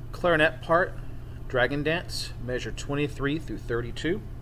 Clarinet part, Dragon Dance, measure 23 through 32.